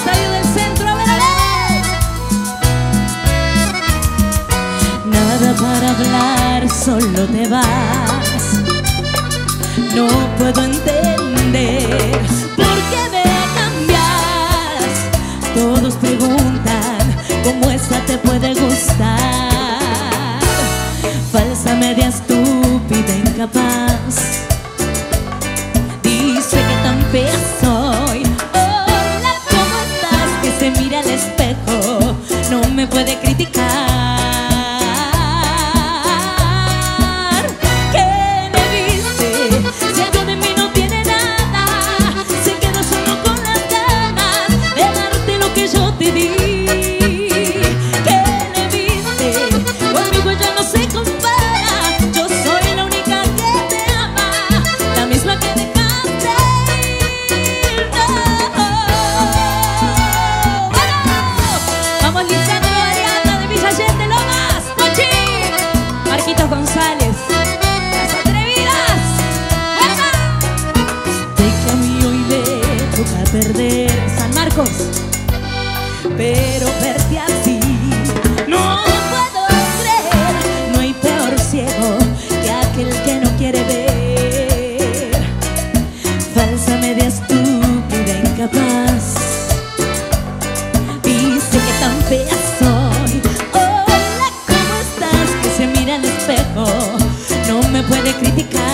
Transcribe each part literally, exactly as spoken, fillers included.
Estadio del Centro, a ver, a ver. Nada para hablar, solo te vas. No puedo entender por qué me cambias. Todos preguntan cómo esta te puede gustar. Falsa, media, estúpida, incapaz. Dice que tan fea soy. Hola, ¿cómo estás? Que se mira al espejo, no me puede criticar. ¿Qué le viste? Si algo de mí no tiene nada, se quedó solo con las ganas de darte lo que yo te di. ¿Qué le viste? Conmigo ya no se compara. Yo soy la única que te ama, la misma que dejaste ir. No. Vamos, Lisandro y Ariana de Villa Allende, Lomas, Pochi, Marquitos González, Las Atrevidas. Sé que a mí hoy le toca perder San Marcos, pero verte así no puedo creer. No hay peor ciego que aquel que no quiere ver. Falsa, media, estúpida, incapaz. Dice que tan fea soy. Hola, ¿cómo estás? Que se mira al espejo, no me puede criticar.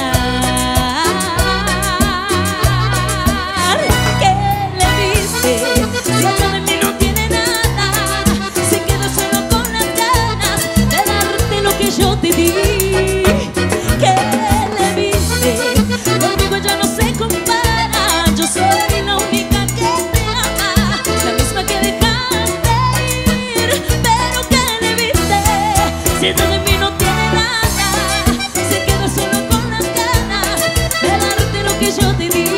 ¿Qué le viste? Si algo de mí no tiene nada, se quedó solo con las ganas de darte lo que yo te di. ¿Qué le viste? Conmigo ya no se compara. Yo soy la única que te ama, la misma que dejaste ir. Pero ¿qué le viste? Si algo de mí no tiene nada, se quedó solo con las ganas de darte lo que yo te di.